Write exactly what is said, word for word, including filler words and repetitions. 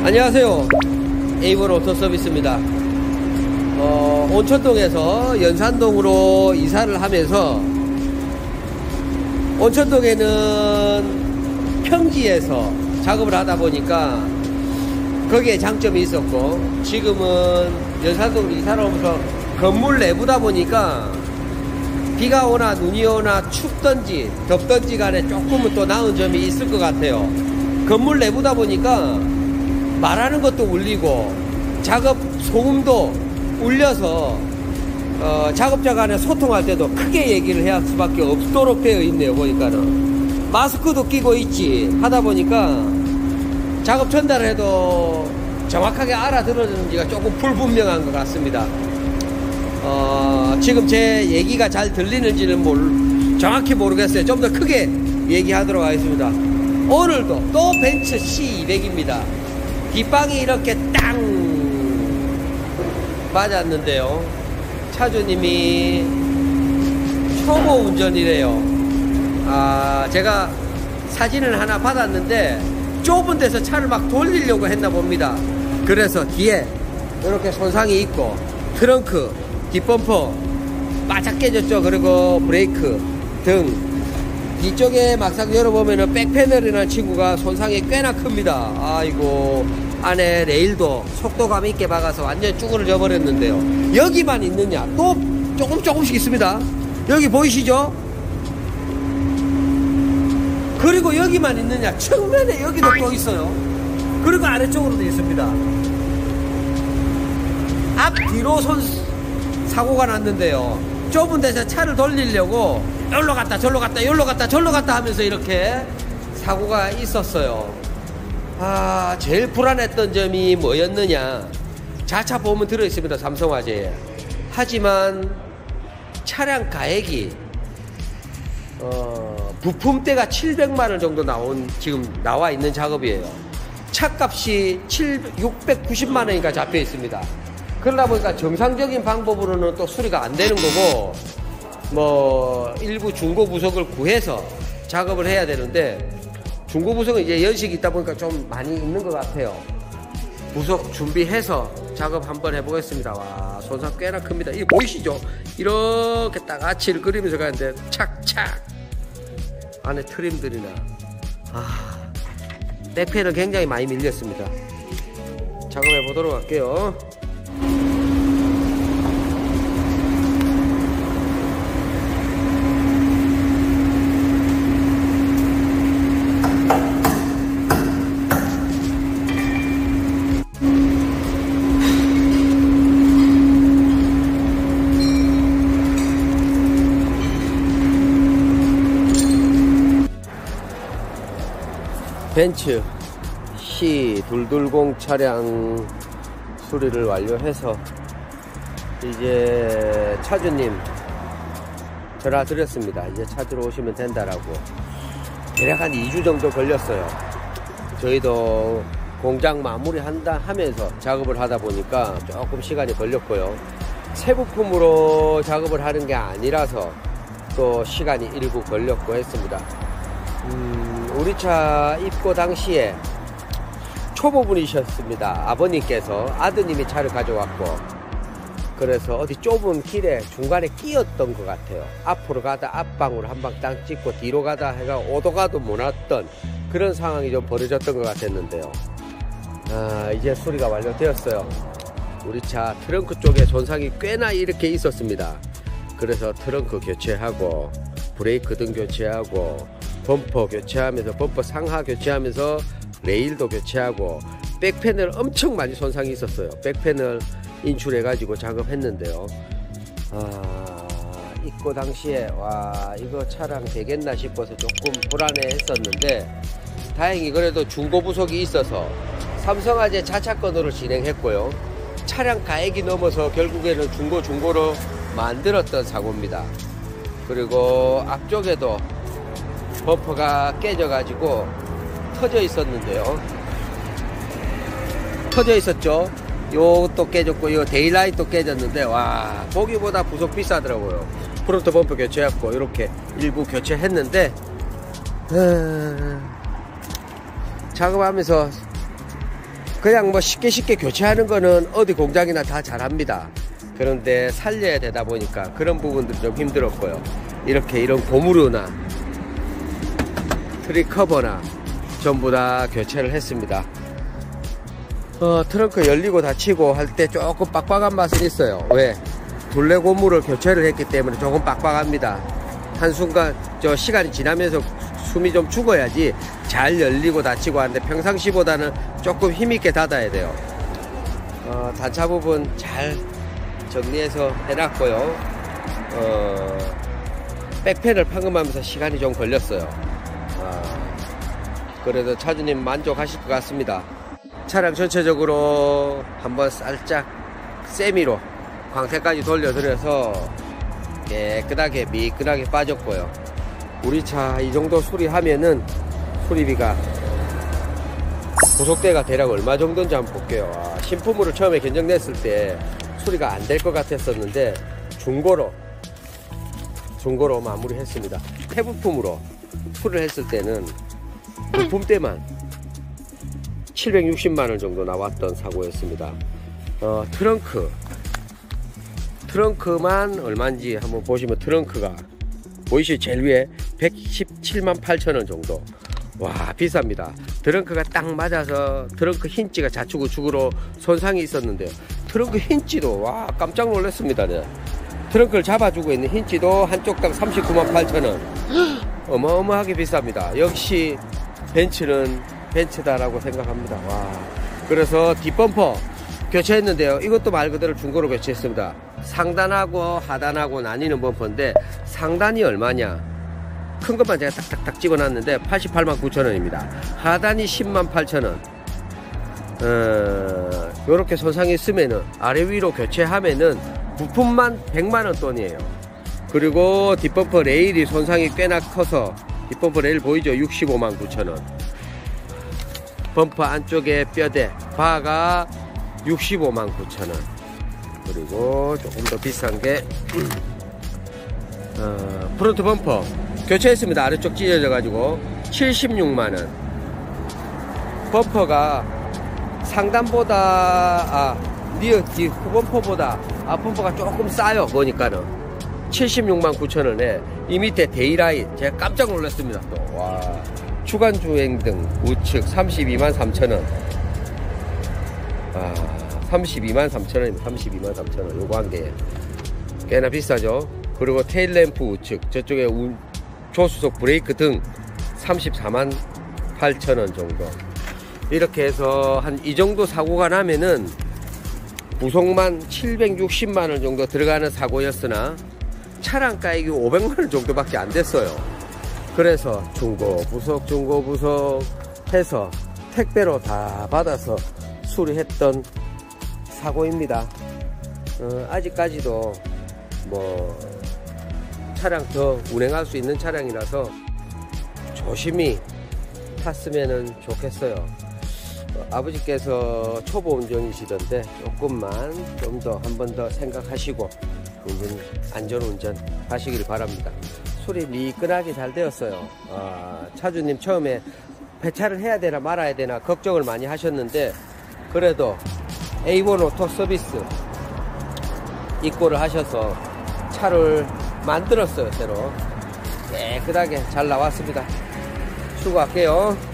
안녕하세요. 에이번 오토서비스입니다. 어, 온천동에서 연산동으로 이사를 하면서 온천동에는 평지에서 작업을 하다 보니까 거기에 장점이 있었고, 지금은 연산동으로 이사를 오면서 건물 내부다 보니까 비가 오나 눈이 오나 춥던지 덥던지 간에 조금은 또 나은 점이 있을 것 같아요. 건물 내부다 보니까 말하는 것도 울리고 작업 소음도 울려서 어, 작업자 간에 소통할 때도 크게 얘기를 해야 할 수밖에 없도록 되어 있네요. 보니까는 마스크도 끼고 있지 하다 보니까 작업 전달을 해도 정확하게 알아들어주는지가 조금 불분명한 것 같습니다. 어, 지금 제 얘기가 잘 들리는지는 모르, 정확히 모르겠어요. 좀 더 크게 얘기하도록 하겠습니다. 오늘도 또 벤츠 씨 이백입니다. 뒷방이 이렇게 땅 맞았는데요. 차주님이 초보 운전이래요. 아, 제가 사진을 하나 받았는데 좁은 데서 차를 막 돌리려고 했나 봅니다. 그래서 뒤에 이렇게 손상이 있고, 트렁크, 뒷범퍼 바짝 깨졌죠. 그리고 브레이크 등 뒤쪽에 막상 열어보면은 백패널이라는 친구가 손상이 꽤나 큽니다. 아이고, 안에 레일도 속도감 있게 박아서 완전 쭈그러져 버렸는데요. 여기만 있느냐? 또 조금 조금씩 있습니다. 여기 보이시죠? 그리고 여기만 있느냐? 측면에 여기도 또 있어요. 그리고 아래쪽으로도 있습니다. 앞 뒤로 손 사고가 났는데요. 좁은 데서 차를 돌리려고 여기로 갔다 저기로 갔다 여기로 갔다 저기로 갔다 하면서 이렇게 사고가 있었어요. 아, 제일 불안했던 점이 뭐였느냐? 자차 보험은 들어있습니다. 삼성화재에. 하지만 차량 가액이 어, 부품대가 칠백만 원 정도 나온, 지금 나와 있는 작업이에요. 차값이 육백구십만 원인가 잡혀 있습니다. 그러다 보니까 정상적인 방법으로는 또 수리가 안 되는 거고, 뭐 일부 중고 부속을 구해서 작업을 해야 되는데, 중고 부속은 이제 연식이 있다 보니까 좀 많이 있는 것 같아요. 부속 준비해서 작업 한번 해보겠습니다. 와, 손상 꽤나 큽니다. 이거 보이시죠? 이렇게 딱 아치를 그리면서 가는데 착착 안에 트림들이나, 아, 백패는 굉장히 많이 밀렸습니다. 작업해 보도록 할게요. 벤츠 씨 이백이십 차량 수리를 완료해서 이제 차주님 전화 드렸습니다. 이제 찾으러 오시면 된다라고. 대략 한 이 주 정도 걸렸어요. 저희도 공장 마무리 한다 하면서 작업을 하다 보니까 조금 시간이 걸렸고요. 새 부품으로 작업을 하는 게 아니라서 또 시간이 일부 걸렸고 했습니다. 음, 우리 차 입고 당시에 초보분이셨습니다. 아버님께서 아드님이 차를 가져왔고, 그래서 어디 좁은 길에 중간에 끼었던 것 같아요. 앞으로 가다 앞방으로 한 방 딱 찍고 뒤로 가다 해가 오도 가도 못 왔던 그런 상황이 좀 벌어졌던 것 같았는데요. 아, 이제 수리가 완료되었어요. 우리 차 트렁크 쪽에 손상이 꽤나 이렇게 있었습니다. 그래서 트렁크 교체하고 브레이크 등 교체하고 범퍼 교체하면서 범퍼 상하 교체하면서 레일도 교체하고 백패널 엄청 많이 손상이 있었어요. 백패널 인출해 가지고 작업했는데요. 아, 입고 당시에 와, 이거 차량 되겠나 싶어서 조금 불안해 했었는데, 다행히 그래도 중고 부속이 있어서 삼성화재 자차건으로 진행했고요. 차량 가액이 넘어서 결국에는 중고 중고로 만들었던 사고입니다. 그리고 앞쪽에도 범퍼가 깨져 가지고 터져 있었는데요. 터져 있었죠. 요것도 깨졌고, 요 데일라이트도 깨졌는데, 와, 보기보다 부속 비싸더라고요. 프론트 범퍼 교체했고, 이렇게 일부 교체했는데, 음, 작업하면서 그냥 뭐 쉽게 쉽게 교체하는 거는 어디 공장이나 다 잘합니다. 그런데 살려야 되다 보니까 그런 부분들이 좀 힘들었고요. 이렇게 이런 고무류나 트리 커버나 전부 다 교체를 했습니다. 어, 트렁크 열리고 닫히고 할 때 조금 빡빡한 맛은 있어요. 왜? 둘레 고무를 교체를 했기 때문에 조금 빡빡합니다. 한순간 저 시간이 지나면서 숨이 좀 죽어야지 잘 열리고 닫히고 하는데 평상시보다는 조금 힘있게 닫아야 돼요. 어, 단차 부분 잘 정리해서 해놨고요. 어, 백팬을 판금하면서 시간이 좀 걸렸어요. 어, 그래도 차주님 만족하실 것 같습니다. 차량 전체적으로 한번 살짝 세미로 광택까지 돌려드려서 깨끗하게 미끈하게 빠졌고요. 우리 차 이 정도 수리하면은 수리비가 고속대가 대략 얼마 정도인지 한번 볼게요. 아, 신품으로 처음에 견적냈을 때 수리가 안 될 것 같았었는데 중고로 중고로 마무리했습니다. 폐부품으로 수리를 했을 때는 부품 때만 칠백육십만 원 정도 나왔던 사고였습니다. 어, 트렁크 트렁크만 얼마인지 한번 보시면 트렁크가 보이시죠? 제일 위에 백십칠만 팔천 원 정도. 와, 비쌉니다. 트렁크가 딱 맞아서 트렁크 힌지가 좌측 우측으로 손상이 있었는데요. 트렁크 힌지도 와 깜짝 놀랐습니다. 네. 트렁크를 잡아주고 있는 힌지도 한쪽당 삼십구만 팔천 원. 어마어마하게 비쌉니다. 역시 벤츠는 벤츠다라고 생각합니다. 와. 그래서 뒷범퍼 교체했는데요. 이것도 말 그대로 중고로 교체했습니다. 상단하고 하단하고 나뉘는 범퍼인데 상단이 얼마냐? 큰 것만 제가 딱딱딱 집어놨는데 팔십팔만 구천 원입니다. 하단이 십만 팔천 원. 어, 요렇게 손상이 있으면은 아래 위로 교체하면은 부품만 백만 원 돈이에요. 그리고 뒷범퍼 레일이 손상이 꽤나 커서 뒷범퍼 레일 보이죠? 육십오만 구천 원. 범퍼 안쪽에 뼈대 바가 육십오만 구천 원. 그리고 조금 더 비싼 게 어, 프론트 범퍼 교체했습니다. 아래쪽 찢어져 가지고 칠십육만 원. 범퍼가 상단보다 아 리어 뒤 후범퍼보다 앞범퍼가 조금 싸요. 보니까는 칠십육만 구천 원에 이 밑에 데이라인 제가 깜짝 놀랐습니다. 또 와, 주간 주행등 우측 삼십이만 삼천 원. 아, 삼십이만 삼천 원입니다. 삼십이만 삼천 원. 요거 한 개 꽤나 비싸죠. 그리고 테일램프 우측 저쪽에 우, 조수석 브레이크 등 삼십사만 팔천 원 정도. 이렇게 해서 한 이 정도 사고가 나면은 부속만 칠백육십만 원 정도 들어가는 사고였으나 차량 가액이 오백만 원 정도밖에 안 됐어요. 그래서 중고 부속 중고 부속 해서 택배로 다 받아서 수리했던 사고입니다. 어, 아직까지도 뭐 차량 더 운행할 수 있는 차량이라서 조심히 탔으면 좋겠어요. 어, 아버지께서 초보 운전이시던데 조금만 좀 더 한 번 더 생각하시고 운전, 안전운전 하시길 바랍니다. 수리 미끈하게 잘 되었어요. 어, 차주님 처음에 폐차를 해야 되나 말아야 되나 걱정을 많이 하셨는데 그래도 에이원 오토 서비스 입고를 하셔서 차를 만들었어요. 새로 깨끗하게 잘 나왔습니다. 수고할게요.